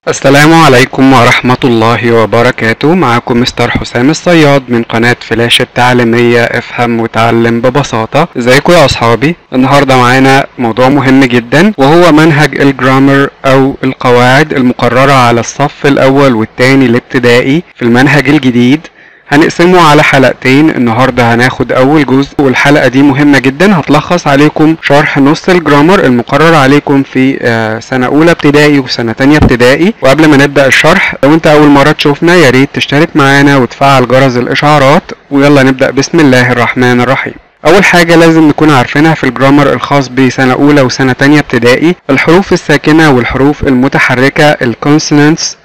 السلام عليكم ورحمة الله وبركاته. معكم مستر حسام الصياد من قناة فلاش التعليمية افهم وتعلم ببساطة. ازيكم يا اصحابي؟ النهاردة معانا موضوع مهم جدا وهو منهج الجرامر او القواعد المقررة على الصف الاول والتاني الابتدائي في المنهج الجديد. هنقسمه على حلقتين. النهاردة هناخد اول جزء والحلقة دي مهمة جدا، هتلخص عليكم شرح نص الجرامر المقرر عليكم في سنة اولى ابتدائي وسنة تانية ابتدائي. وقبل ما نبدأ الشرح، لو انت اول مرة تشوفنا ياريت تشترك معانا وتفعل جرس الاشعارات، ويلا نبدأ بسم الله الرحمن الرحيم. اول حاجة لازم نكون عارفينها في الجرامر الخاص بسنة اولى وسنة تانية ابتدائي، الحروف الساكنة والحروف المتحركة الكونسونانتس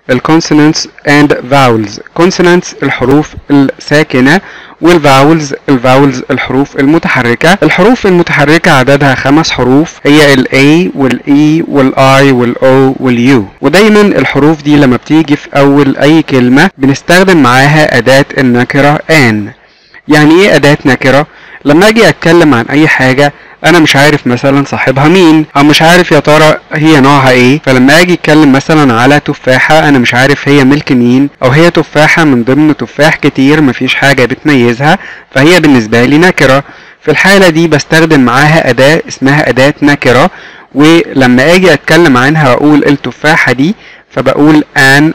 and vowels. consonants الحروف الساكنة والفاولز الحروف المتحركة. الحروف المتحركة عددها 5 حروف، هي ال A وال E وال I وال O وال U. ودايما الحروف دي لما بتيجي في اول اي كلمة بنستخدم معاها اداة النكرة an. يعني ايه اداة نكرة؟ لما اجي اتكلم عن اي حاجة انا مش عارف مثلا صاحبها مين، او مش عارف يا ترى هي نوعها ايه، فلما اجي اتكلم مثلا على تفاحة انا مش عارف هي ملك مين، او هي تفاحة من ضمن تفاح كتير مفيش حاجة بتميزها، فهي بالنسبة لي نكرة. في الحالة دي بستخدم معاها اداة اسمها اداة نكرة، ولما اجي اتكلم عنها واقول التفاحة دي فبقول an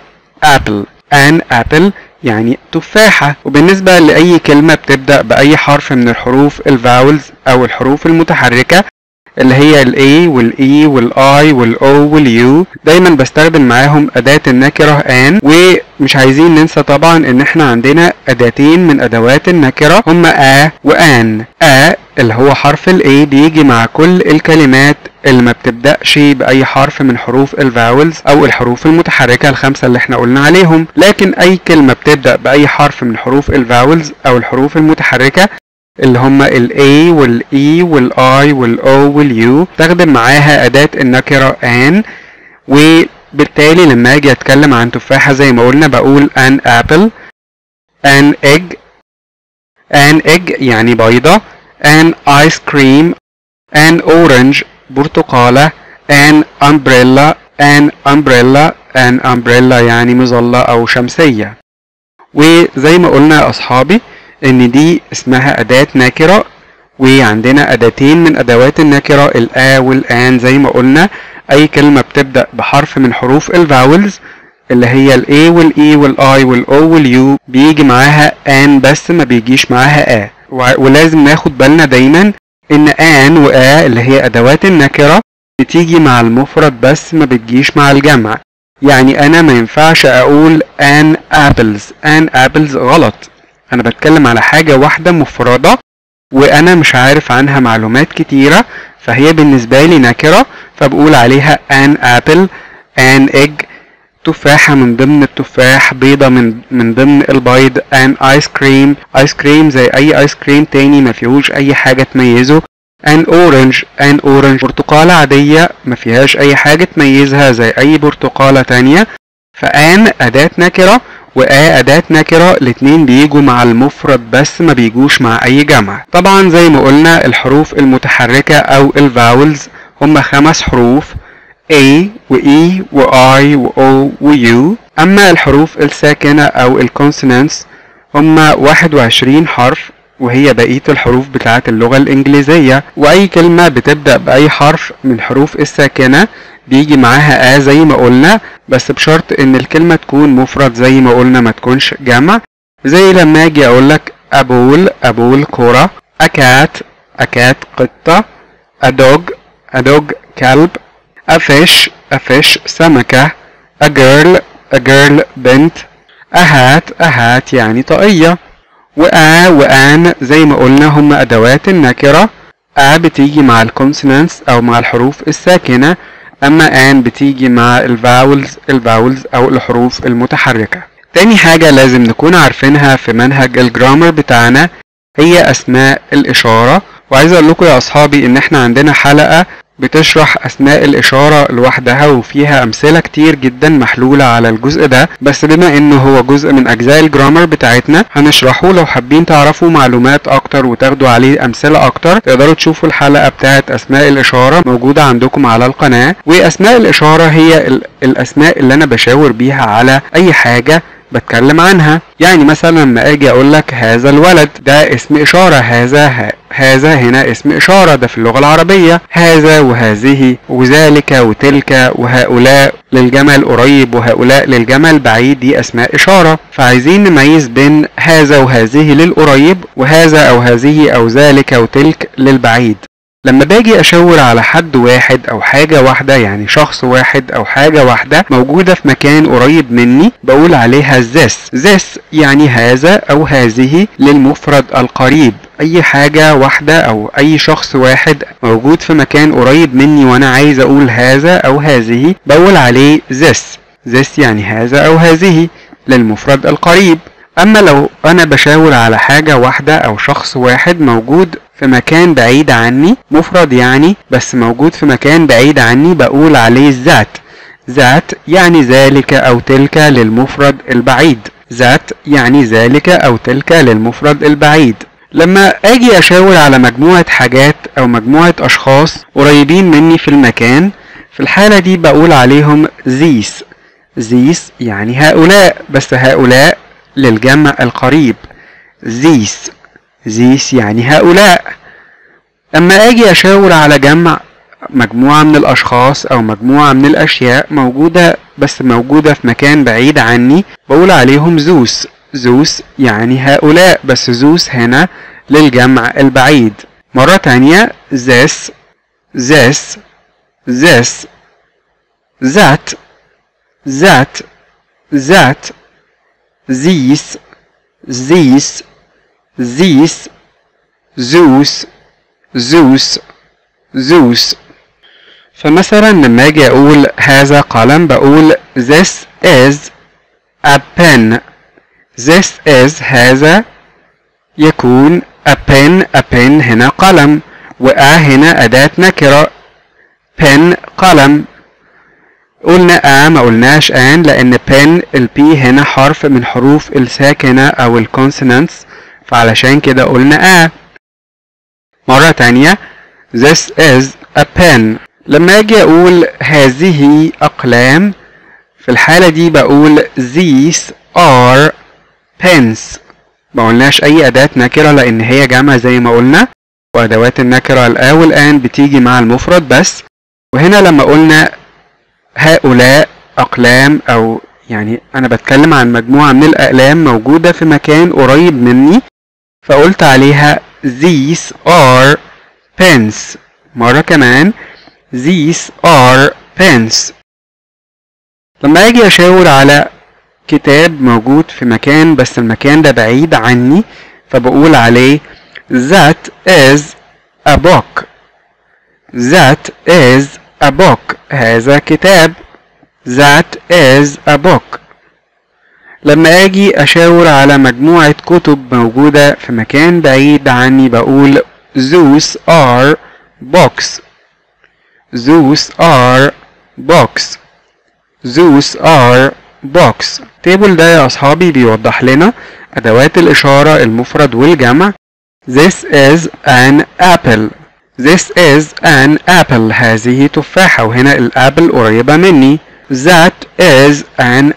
apple يعني تفاحة. وبالنسبة لأي كلمة بتبدأ بأي حرف من الحروف الفاولز أو الحروف المتحركة اللي هي ال A وال E وال I وال O وال U، دايما بستخدم معاهم أداة النكرة an. ومش عايزين ننسى طبعا إن احنا عندنا أداتين من أدوات النكرة هما a و an. a اللي هو حرف ال A بيجي مع كل الكلمات اللي ما بتبدأش بأي حرف من حروف الفاولز أو الحروف المتحركة ال5 اللي احنا قلنا عليهم. لكن أي كلمة بتبدأ بأي حرف من حروف الفاولز أو الحروف المتحركة اللي هما ال A وال E وال I وال O وال U استخدم معاها أداة النكرة an. وبالتالي لما أجي أتكلم عن تفاحة زي ما قلنا بقول an apple، an egg يعني بيضة، an ice cream، an orange برتقالة، an umbrella يعني مظلة أو شمسية. وزي ما قلنا يا أصحابي إن دي اسمها أداة نكرة، وعندنا أداتين من أدوات النكرة الآ والآن. زي ما قلنا أي كلمة بتبدأ بحرف من حروف الفاولز اللي هي ال A وال E وال I وال O وال U بيجي معاها an بس ما بيجيش معاها a. ولازم ناخد بالنا دايما إن an و a اللي هي أدوات النكرة بتيجي مع المفرد بس ما بتجيش مع الجمع. يعني أنا ما ينفعش أقول an apples غلط، أنا بتكلم على حاجة واحدة مفردة وأنا مش عارف عنها معلومات كتيرة، فهي بالنسبة لي نكرة، فبقول عليها an apple، an egg تفاحة من ضمن التفاح، بيضة من ضمن البيض، an ice cream زي أي ايس كريم تاني ما فيهوش أي حاجة تميزه، an orange برتقالة عادية ما فيهاش أي حاجة تميزها زي أي برتقالة تانية. فان أداة نكرة أداة نكرة الاتنين بيجوا مع المفرد بس ما بيجوش مع أي جمع. طبعا زي ما قلنا الحروف المتحركة أو الفاولز هم 5 حروف A و E و I و O و U. أما الحروف الساكنة أو الكونسونانتس هم 21 حرف، وهي بقية الحروف بتاعت اللغة الإنجليزية. وأي كلمة بتبدأ بأي حرف من حروف الساكنة بيجي معاها زي ما قلنا، بس بشرط ان الكلمة تكون مفرد زي ما قلنا ما تكونش جمع. زي لما اجي اقولك أبول كرة، أكات قطة، أدوج كلب، أفش سمكة، أجيرل بنت، أهات يعني طاقية. وآن زي ما قلنا هم أدوات النكرة. بتيجي مع الكونسونانتس أو مع الحروف الساكنة، أما آن بتيجي مع الفاولز أو الحروف المتحركة. تاني حاجة لازم نكون عارفينها في منهج الجرامر بتاعنا هي أسماء الإشارة. وعايز أقول لكم يا أصحابي إن إحنا عندنا حلقة بتشرح أسماء الإشارة لوحدها، وفيها أمثلة كتير جدا محلولة على الجزء ده، بس بما إنه هو جزء من أجزاء الجرامر بتاعتنا هنشرحه. لو حابين تعرفوا معلومات أكتر وتاخدوا عليه أمثلة أكتر تقدروا تشوفوا الحلقة بتاعت أسماء الإشارة موجودة عندكم على القناة. وأسماء الإشارة هي الأسماء اللي أنا بشاور بيها على أي حاجة بتكلم عنها. يعني مثلا لما اجي اقول لك هذا الولد ده اسم اشارة، هذا هنا اسم اشارة ده في اللغة العربية، هذا وهذه وذلك وتلك وهؤلاء للجمع القريب وهؤلاء للجمع البعيد دي اسماء اشارة. فعايزين نميز بين هذا وهذه للقريب وهذا او هذه او ذلك وتلك للبعيد. لما باجي اشاور على حد واحد او حاجة واحدة، يعني شخص واحد او حاجة واحدة موجودة في مكان قريب مني، بقول عليها this يعني هذا او هذه للمفرد القريب. اي حاجة واحدة او اي شخص واحد موجود في مكان قريب مني وانا عايز اقول هذا او هذه بقول عليه this يعني هذا او هذه للمفرد القريب. اما لو انا بشاور على حاجة واحدة او شخص واحد موجود في مكان بعيد عني، مفرد يعني بس موجود في مكان بعيد عني، بقول عليه ذات يعني ذلك او تلك للمفرد البعيد. ذات يعني ذلك او تلك للمفرد البعيد. لما اجي اشاور على مجموعة حاجات او مجموعة اشخاص قريبين مني في المكان، في الحالة دي بقول عليهم these يعني هؤلاء، بس هؤلاء للجمع القريب. these يعني هؤلاء. اما اجي اشاور على جمع مجموعة من الاشخاص او مجموعة من الاشياء موجودة بس موجودة في مكان بعيد عني، بقول عليهم those يعني هؤلاء، بس those هنا للجمع البعيد. مرة تانية this that these those. فمثلا لما اجي اقول هذا قلم بقول this is a pen. هذا يكون a pen هنا قلم، هنا أداة نكرة، pen قلم. قلنا ما قلناش ان، لان pen البي هنا حرف من حروف الساكنة او الكونسونانتس، فعلشان كده قلنا مرة تانية this is a pen. لما اجي اقول هذه اقلام، في الحالة دي بقول these are pens. ما قلناش اي اداة نكرة لان هي جمع زي ما قلنا، وادوات النكرة الآ والآن بتيجي مع المفرد بس. وهنا لما قلنا هؤلاء اقلام، او يعني انا بتكلم عن مجموعة من الاقلام موجودة في مكان قريب مني، فقلت عليها these are pens. مرة كمان these are pens. لما اجي اشاور على كتاب موجود في مكان بس المكان ده بعيد عني، فبقول عليه that is a book. هذا كتاب. that is a book. لما اجي اشاور على مجموعة كتب موجودة في مكان بعيد عني بقول those are books. التيبل ده يا اصحابي بيوضح لنا ادوات الاشارة، المفرد والجمع. This is an apple. هذه تفاحة، وهنا الابل قريبة مني. That is an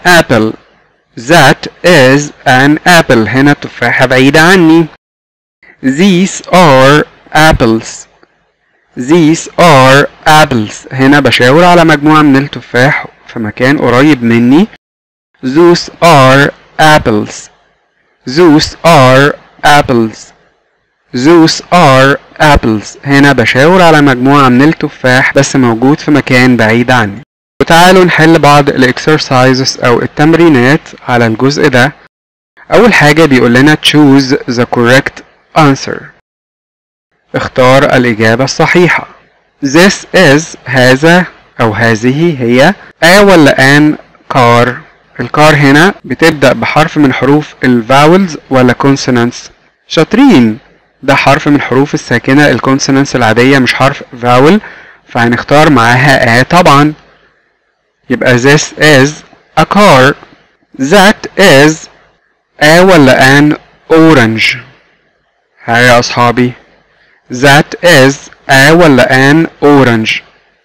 apple. هنا التفاحة بعيدة عني. These are apples. هنا بشاور على مجموعة من التفاح في مكان قريب مني. Those are apples. هنا بشاور على مجموعة من التفاح بس موجود في مكان بعيد عني. وتعالوا نحل بعض الاكسرسايزز او التمرينات على الجزء ده. اول حاجة بيقول لنا choose the correct answer. اختار الاجابة الصحيحة. This is هذا او هذه هي ولا an car. الكار هنا بتبدأ بحرف من حروف الفاولز ولا consonants. شاطرين، ده حرف من حروف الساكنة الكونسونانس العادية مش حرف فاول، فهنختار معاها طبعا. يبقى this is a car. that is ولا an orange؟ ها يا أصحابي، that is ولا an orange؟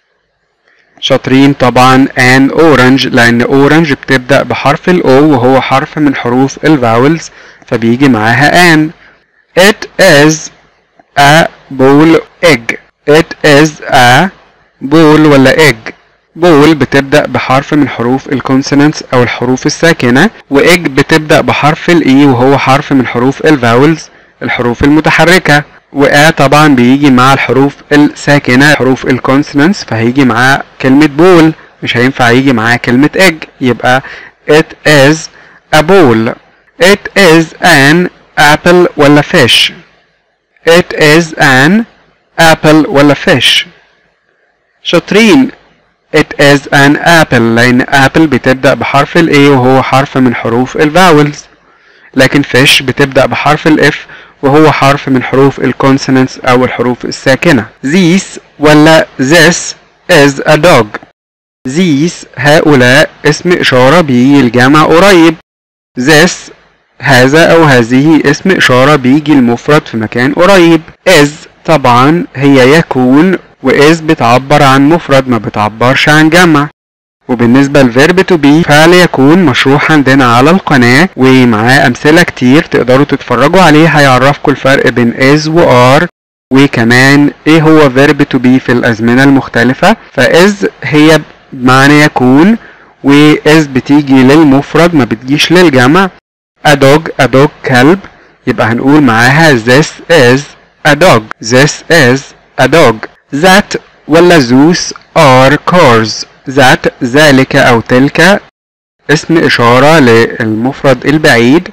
شاطرين طبعا an orange، لأن orange بتبدأ بحرف ال O وهو حرف من حروف الفاولز فبيجي معاها an. it is a bowl egg. it is a bowl ولا egg؟ بول بتبدأ بحرف من حروف الكونسونانتس أو الحروف الساكنة، وإج بتبدأ بحرف الإي وهو حرف من حروف الفاولز الحروف المتحركة، طبعا بيجي مع الحروف الساكنة حروف الكونسونانتس فهيجي معاه كلمة بول، مش هينفع يجي معاه كلمة إج. يبقى it is a bowl. it is an apple ولا fish؟ it is an apple ولا fish؟ شاطرين. it is an apple، لأن apple بتبدأ بحرف ال A وهو حرف من حروف الفاولز، لكن fish بتبدأ بحرف ال F وهو حرف من حروف الكونسونانتس أو الحروف الساكنة. these ولا this is a dog. these هؤلاء اسم إشارة بيجي الجمع قريب. this هذا أو هذه اسم إشارة بيجي المفرد في مكان قريب. is طبعا هي يكون، وإز بتعبر عن مفرد ما بتعبرش عن جمع. وبالنسبة للفيرب تو بي فعل يكون مشروح عندنا على القناة ومعاه أمثلة كتير تقدروا تتفرجوا عليه، هيعرفكم الفرق بين is و are، وكمان ايه هو فيرب تو بي في الأزمنة المختلفة. فإز هي بمعنى يكون، وإز بتيجي للمفرد ما بتجيش للجمع. a dog كلب، يبقى هنقول معاها this is a dog. this is a dog. that ولا those are cars. that ذلك أو تلك اسم إشارة للمفرد البعيد،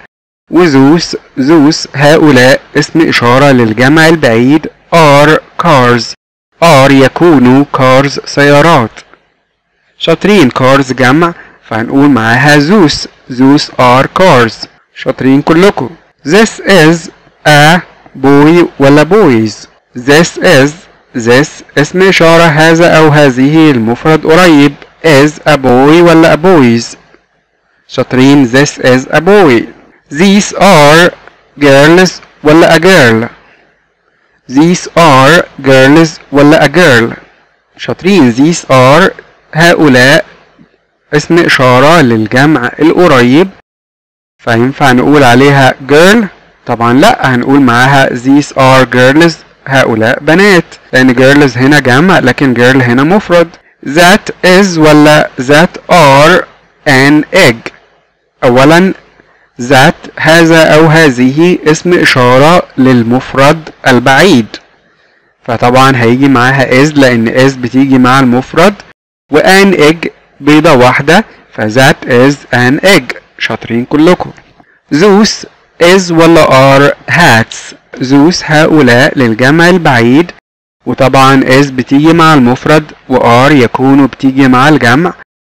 وthose هؤلاء اسم إشارة للجمع البعيد. are cars يكونوا cars سيارات. شاطرين. cars جمع فهنقول معاها those are cars. شاطرين كلكم. this is a boy ولا boys؟ this اسم إشارة هذا أو هذه المفرد قريب. is a boy ولا a boys؟ شاطرين. this is a boy. these are girls ولا a girl؟ these are girls ولا a girl؟ شاطرين. these are هؤلاء اسم إشارة للجمع القريب فينفع نقول عليها girl؟ طبعا لا، هنقول معاها these are girls هؤلاء بنات، لأن girls هنا جمع لكن girl هنا مفرد. that is ولا that are an egg؟ أولا that هذا أو هذه اسم إشارة للمفرد البعيد فطبعا هيجي معاها is، لأن is بتيجي مع المفرد، وان egg بيضة واحدة فذات is an egg. شاطرين كلكم. those is ولا are hats؟ those هؤلاء للجمع البعيد، وطبعا is بتيجي مع المفرد، وار يكون بتيجي مع الجمع،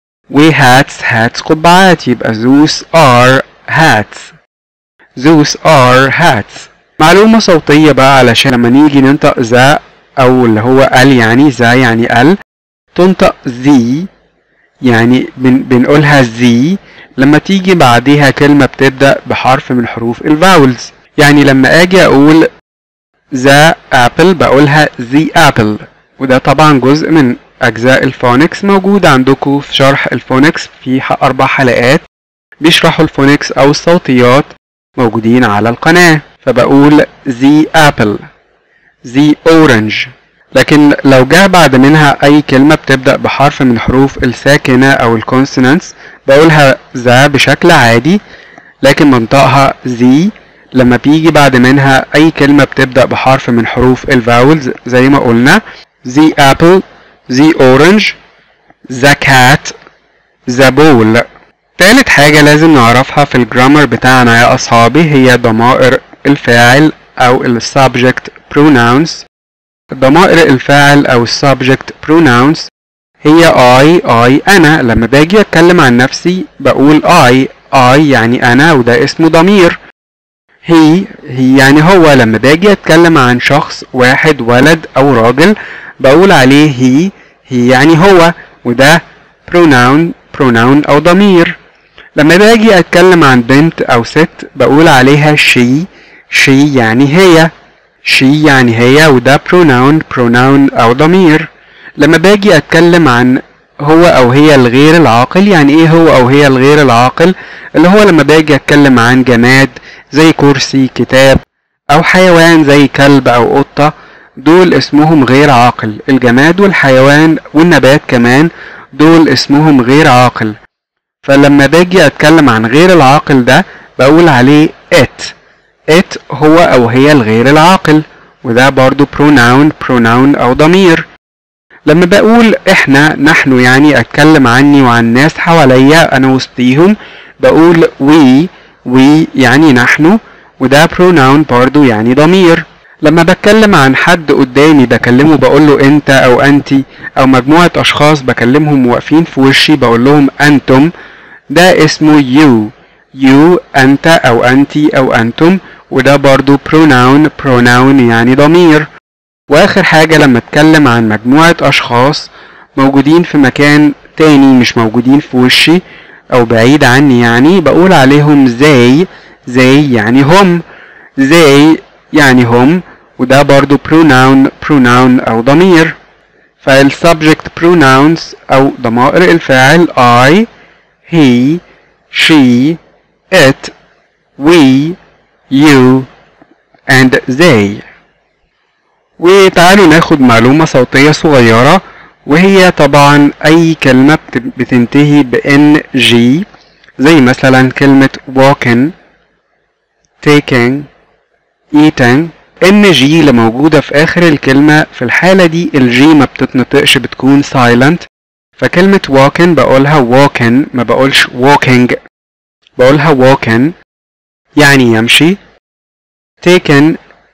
وhats قبعات، يبقى those are hats. those are hats. معلومة صوتية بقى علشان لما نيجي ننطق ذا أو اللي هو ال يعني ذا يعني ال، تنطق ذي يعني بنقولها ذي لما تيجي بعديها كلمة بتبدأ بحرف من حروف الفاولز. يعني لما أجي أقول the apple بقولها the apple، وده طبعا جزء من أجزاء الفونكس موجود عندكم في شرح الفونكس في 4 حلقات بيشرحوا الفونكس أو الصوتيات موجودين على القناة. فبقول the apple the orange. لكن لو جاء بعد منها أي كلمة بتبدأ بحرف من حروف الساكنة أو الكونسونانتس بقولها ذا بشكل عادي، لكن منطقها ذي لما بيجي بعد منها أي كلمة بتبدأ بحرف من حروف الفاولز زي ما قلنا the apple the orange the cat the ball. تالت حاجة لازم نعرفها في الجرامر بتاعنا يا أصحابي هي ضمائر الفاعل أو subject pronouns. ضمائر الفاعل أو subject pronouns هي I أنا. لما باجي أتكلم عن نفسي بقول I يعني أنا وده اسمه ضمير. هي يعني هو. لما باجي أتكلم عن شخص واحد ولد أو راجل بقول عليه هي يعني هو، وده pronoun أو ضمير. لما باجي أتكلم عن بنت أو ست بقول عليها she يعني هي، وده pronoun أو ضمير. لما باجي أتكلم عن هو أو هي الغير العاقل، يعني إيه هو أو هي الغير العاقل؟ اللي هو لما باجي أتكلم عن جماد زي كرسي، كتاب، أو حيوان زي كلب أو قطة، دول اسمهم غير عاقل. الجماد والحيوان والنبات كمان دول اسمهم غير عاقل. فلما باجي أتكلم عن غير العاقل ده بقول عليه it هو أو هي الغير العاقل، وده برضو pronoun أو ضمير. لما بقول احنا نحن، يعني اتكلم عني وعن ناس حواليا انا وسطيهم، بقول we يعني نحن، وده pronoun برضو يعني ضمير. لما بتكلم عن حد قدامي بكلمه بقوله انت او انتي، او مجموعة اشخاص بكلمهم واقفين في وشي بقول لهم انتم، ده اسمه you انت او انتي او انتم، وده برضو pronoun يعني ضمير. واخر حاجة لما اتكلم عن مجموعة اشخاص موجودين في مكان تاني مش موجودين في وشي او بعيد عني، يعني بقول عليهم زي يعني هم، يعني هم، وده برضو pronoun او ضمير. فالsubject pronouns او ضمائر الفاعل I, he, she, it, we, you and they. وتعالوا ناخد معلومة صوتية صغيرة، وهي طبعا أي كلمة بتنتهي بNG، زي مثلا كلمة walking، taking، eating. NG اللي موجودة في آخر الكلمة في الحالة دي الجي ما بتتنطقش، بتكون silent. فكلمة walking بقولها walking، ما بقولش walking، بقولها walking يعني يمشي. taken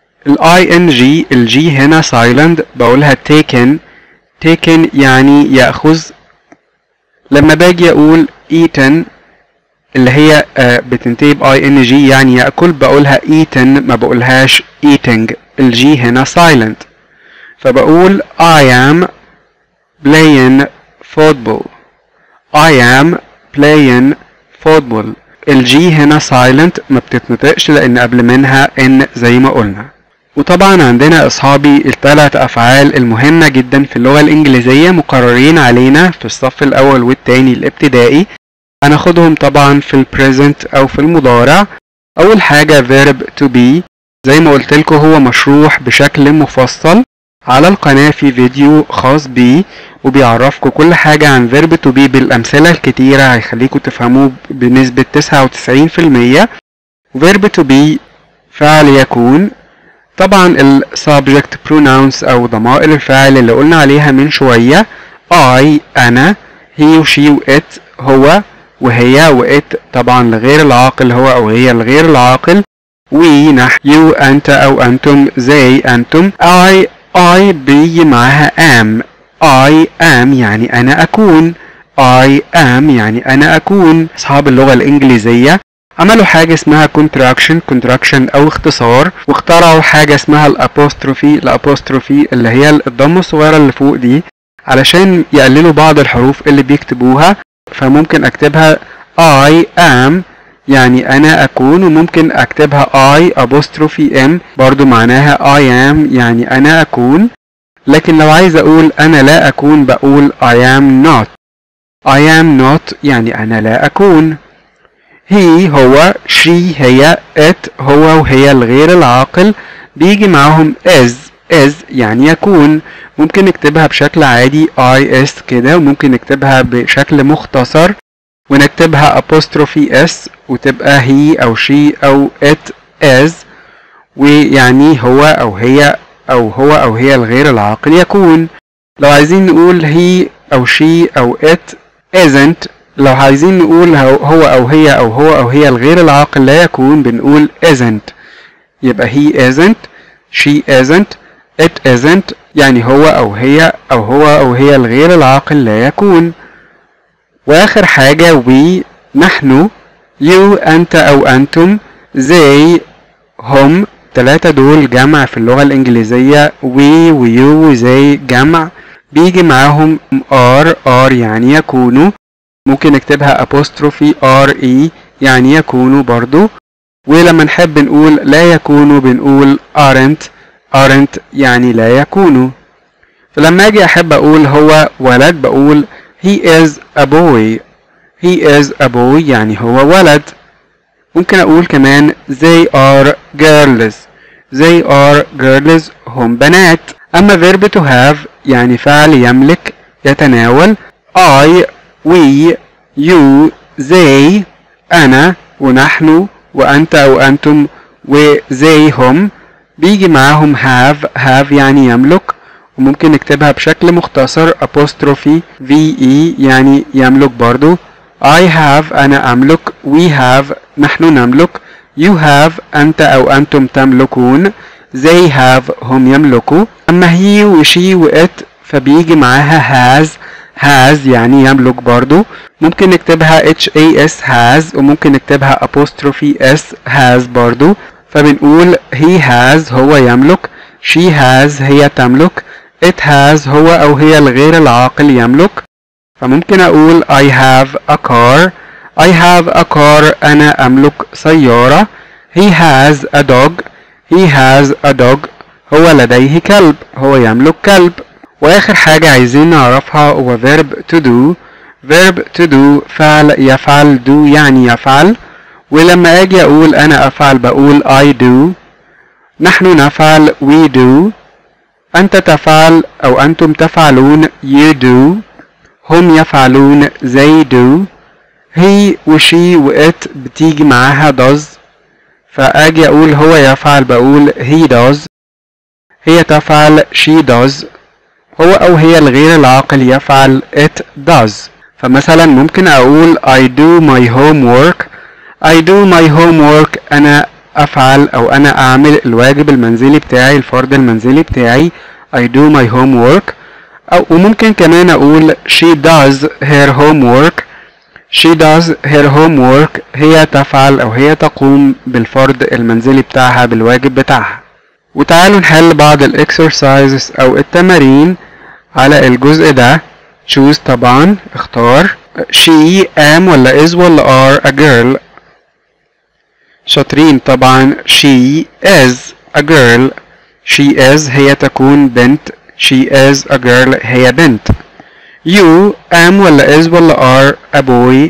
ing الجي هنا silent، بقولها taken يعني يأخذ. لما باجي اقول eaten اللي هي بتنتهي ing يعني يأكل، بقولها eaten ما بقولهاش eating، الجي هنا silent. فبقول I am playing football، I am playing football، الجي هنا silent ما بتتنطقش لان قبل منها ان زي ما قلنا. وطبعا عندنا اصحابي الثلاث افعال المهمة جدا في اللغة الانجليزية مقررين علينا في الصف الاول والتاني الابتدائي، هناخدهم طبعا في البريزنت او في المضارع. اول حاجة verb to be، زي ما قلت لكم هو مشروح بشكل مفصل على القناة في فيديو خاص بيه، وبيعرفكم كل حاجة عن verb to be بالامثلة الكتيرة، هيخليكم تفهموه بنسبة 99%. verb to be فعل يكون. طبعا ال subject pronouns او ضمائر الفاعل اللي قلنا عليها من شوية I انا، he و she و it هو وهي و it طبعا لغير العاقل هو او هي الغير العاقل، we نحن، you انت او انتم، they انتم، I بيجي معاها am، I am يعني انا اكون، I am يعني انا اكون. اصحاب اللغة الانجليزية عملوا حاجة اسمها contraction او اختصار، واخترعوا حاجة اسمها الابوستروفي اللي هي الضمة الصغيرة اللي فوق دي علشان يقللوا بعض الحروف اللي بيكتبوها. فممكن اكتبها I am يعني انا اكون، وممكن اكتبها I apostrophe M برضو معناها I am يعني انا اكون. لكن لو عايز اقول انا لا اكون بقول I am not يعني انا لا اكون. he هو، she هي، it هو وهي الغير العاقل بيجي معاهم is يعني يكون. ممكن نكتبها بشكل عادي is كده، وممكن نكتبها بشكل مختصر ونكتبها apostrophe s وتبقى he او she او it is، ويعني هو او هي الغير العاقل يكون. لو عايزين نقول he او she او it isn't، لو عايزين نقول هو او هي الغير العاقل لا يكون بنقول isn't، يبقى he isn't، she isn't، it isn't يعني هو او هي الغير العاقل لا يكون. واخر حاجة we نحن، you انت او انتم، they هم التلاتة دول جمع في اللغة الإنجليزية. we ويو وزي جمع بيجي معاهم are يعني يكونوا. ممكن نكتبها apostrophe re يعني يكونوا برضو. ولما نحب نقول لا يكونوا بنقول aren't يعني لا يكونوا. فلما اجي احب اقول هو ولد بقول he is a boy. he is a boy يعني هو ولد. ممكن اقول كمان they are girls. they are girls هم بنات. اما verb to have يعني فعل يملك يتناول I we you they انا ونحن وانت او انتم وزي هم بيجي معاهم have يعني يملك. وممكن نكتبها بشكل مختصر apostrophe ve يعني يملك برضو. I have أنا أملك. we have نحن نملك. you have أنت أو أنتم تملكون. they have هم يملكوا. أما he وشي وإت فبيجي معاها has يعني يملك برضو. ممكن نكتبها has has وممكن نكتبها apostrophe s has برضو. فبنقول he has هو يملك. she has هي تملك. it has هو أو هي الغير العاقل يملك. فممكن أقول I have a car. I have a car أنا أملك سيارة. he has a dog. he has a dog هو لديه كلب. هو يملك كلب. وآخر حاجة عايزين نعرفها هو verb to do. verb to do فعل يفعل. do يعني يفعل. ولما أجي أقول أنا أفعل بقول I do. نحن نفعل we do. أنت تفعل أو أنتم تفعلون you do. هم يفعلون they do. he وشي وإت بتيجي معاها does. فأجي أقول هو يفعل بقول he does. هي تفعل she does. هو أو هي الغير العاقل يفعل it does. فمثلا ممكن أقول I do my homework. I do my homework أنا أفعل أو أنا أعمل الواجب المنزلي بتاعي الفرض المنزلي بتاعي. I do my homework. أو وممكن كمان أقول she does her homework. she does her homework هي تفعل أو هي تقوم بالفرض المنزلي بتاعها بالواجب بتاعها. وتعالوا نحل بعض الإكسرسايزز أو التمارين على الجزء ده. choose طبعا اختار. she am ولا is ولا are a girl. شاطرين طبعا she is a girl. she is هي تكون بنت. she is a girl هي بنت. you am ولا is ولا are a boy.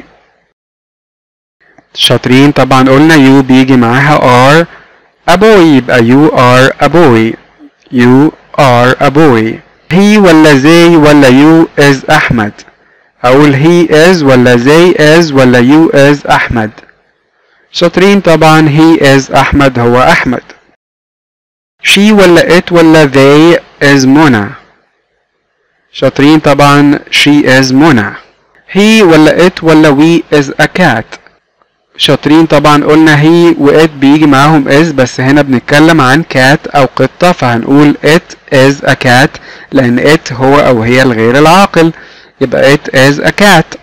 شاطرين طبعا قلنا you بيجي معاها are a boy يبقى you are a boy. you are a boy. he ولا they ولا you is أحمد. أقول he is ولا they is ولا you is أحمد. شاطرين طبعا he is أحمد هو أحمد. she ولا it ولا they is منى. شاطرين طبعا she is منى. he ولا it ولا we is a cat. شاطرين طبعا قلنا he و it بيجي معاهم is بس هنا بنتكلم عن cat أو قطة فهنقول it is a cat لأن it هو أو هي الغير العاقل يبقى it is a cat.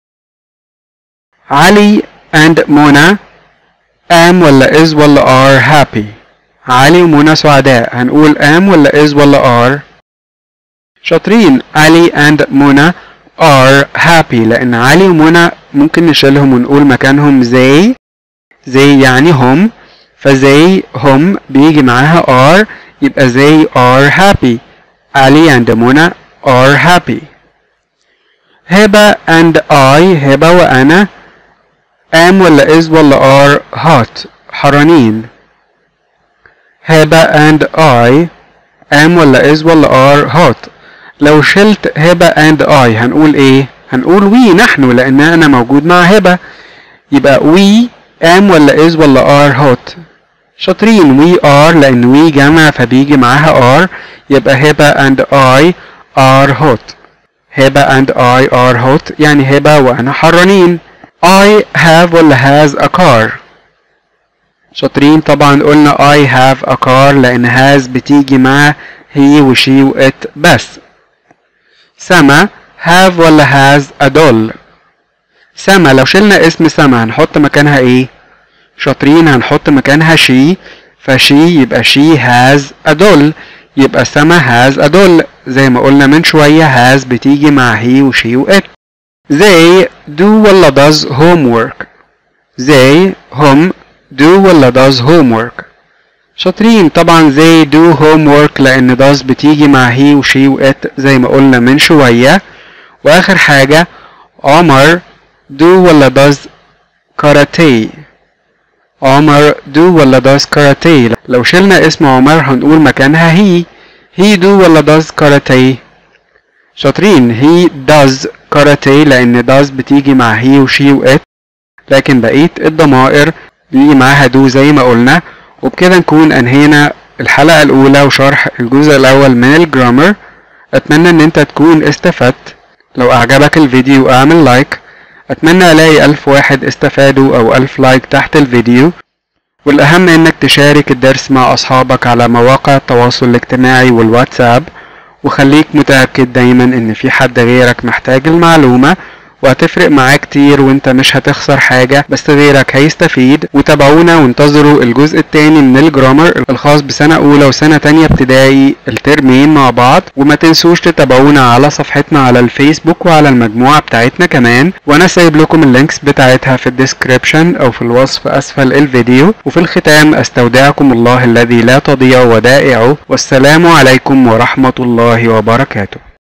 علي and منى am ولا is ولا are happy. علي ومنى سعداء هنقول am ولا is ولا are. شاطرين علي and منى are happy لأن علي ومنى ممكن نشيلهم ونقول مكانهم they يعني هم. فزي هم بيجي معاها are يبقى they are happy. علي and منى are happy. هبة and I هبة وأنا am ولا is ولا are hot حرانين. هبة and I am ولا is ولا are hot. لو شلت هبة and I هنقول ايه؟ هنقول we نحن لأن أنا موجود مع هبة يبقى we am ولا is ولا are hot. شاطرين we are لأن we جمع فبيجي معاها are يبقى هبة and I are hot. هبة and I are hot يعني هبة وأنا حرانين. I have ولا has a car. شاطرين طبعا قلنا I have a car لأن has بتيجي مع هي وشي وإت بس. سما have ولا has a doll. سما لو شلنا اسم سما هنحط مكانها ايه؟ شاطرين هنحط مكانها she. فشي يبقى she has a doll، يبقى سما has a doll. زي ما قلنا من شوية has بتيجي مع he و she و it. they do ولا does homework. they هم do ولا does homework. شاطرين. طبعا they do homework لأن does بتيجي مع he و she و it زي ما قلنا من شوية. وآخر حاجة عمر do ولا does karate. عمر do ولا does karate. لو شلنا اسم عمر هنقول مكانها he do ولا does karate. شاطرين. he does karate لأن does بتيجي مع he و she و it، لكن بقية الضمائر بيجي معاها do زي ما قلنا. وبكده نكون أنهينا الحلقة الأولى وشرح الجزء الأول من الجرامر. أتمنى إن أنت تكون استفدت. لو أعجبك الفيديو أعمل لايك. أتمنى ألاقي 1000 واحد استفادوا أو 1000 لايك تحت الفيديو. والأهم إنك تشارك الدرس مع أصحابك على مواقع التواصل الاجتماعي والواتساب، وخليك متأكد دايما إن في حد غيرك محتاج المعلومة، وهتفرق معاه كتير وانت مش هتخسر حاجة بس غيرك هيستفيد. وتابعونا وانتظروا الجزء التاني من الجرامر الخاص بسنة أولى وسنة تانية ابتدائي الترمين مع بعض. وما تنسوش تتابعونا على صفحتنا على الفيسبوك وعلى المجموعة بتاعتنا كمان، وانا سايب لكم اللينكس بتاعتها في الديسكريبشن او في الوصف اسفل الفيديو. وفي الختام استودعكم الله الذي لا تضيع ودائعه، والسلام عليكم ورحمة الله وبركاته.